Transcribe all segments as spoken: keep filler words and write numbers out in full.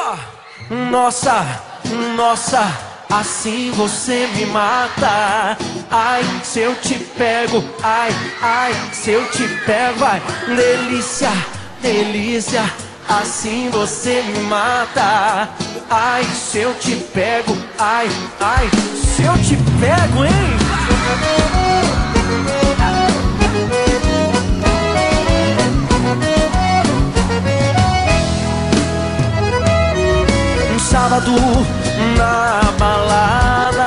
Nossa, nossa, nossa, assim você me mata. Ai, se eu te pego, ai, ai, se eu te pego, ai, delícia, delícia, assim você me mata. Ai, se eu te pego, ai, ai, se eu te pego, hein? Um sábado na balada,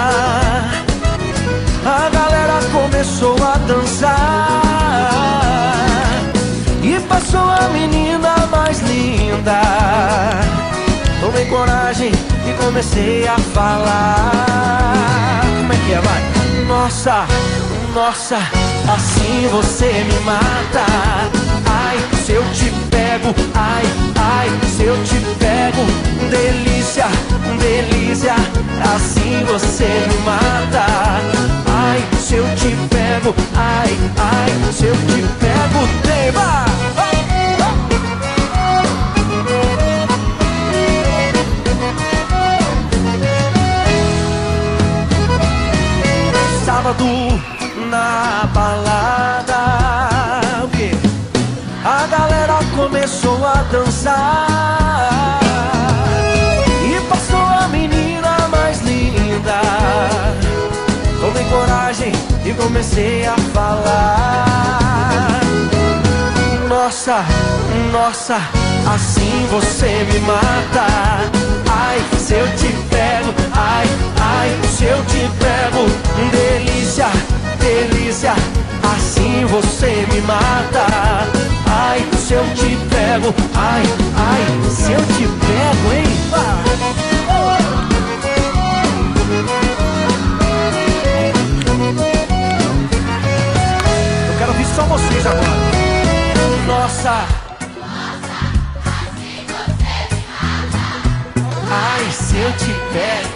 a galera começou a dançar e passou a menina mais linda. Tomei coragem e comecei a falar. Como é que é, vai? Nossa, nossa, assim você me mata. Ai, se eu te pego, ai, ai, se eu te pego, delícia, delícia, assim você me mata. Ai, se eu te pego, ai, ai, se eu te pego, tema. Sábado na balada, o quê? A galera começou a dançar e passou a menina mais linda. Tomei coragem e comecei a falar. Nossa, nossa, assim você me mata. Ai, se eu te pego, ai, ai, se eu te pego, delícia, delícia, assim você me mata. Ai, se eu te pego, ai, ai, se eu te pego, hein? Eu quero ouvir só vocês agora. Nossa, ai, se eu te pego.